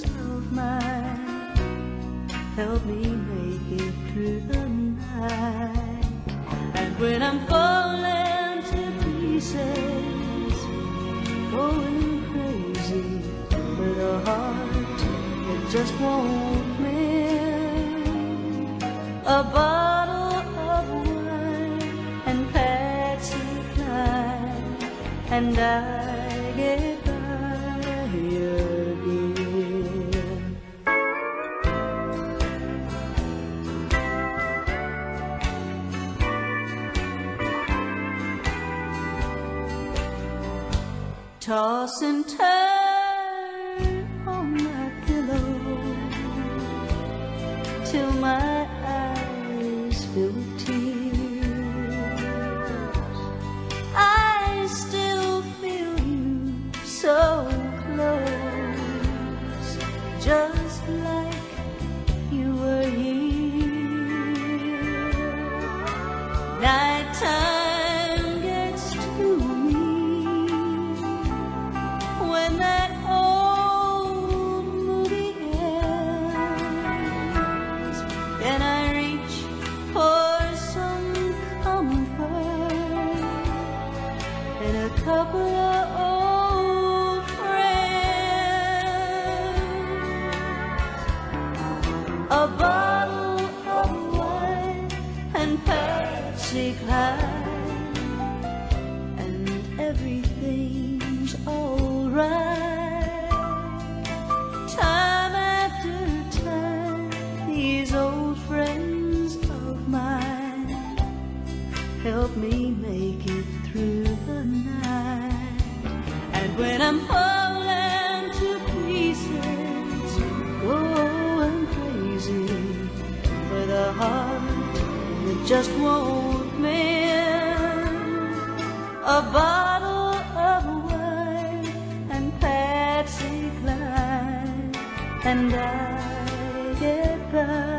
of mine help me make it through the night. And when I'm falling to pieces, going crazy with a heart that just won't mend, a bottle of wine and Patsy Cline, and I get by again. Toss and turn on my pillow till my eyes fill with tears. I still feel you so close, just like you were here. Nighttime gets to me when that old movie ends, and I reach for some comfort and a couple of old friends, a bottle of wine and Patsy Cline, and everything's alright. Time after time, these old friends of mine help me make it through the night. And when I'm falling to pieces, going crazy with a heart that just won't mend, a bottle of wine and Patsy Cline, and I get by.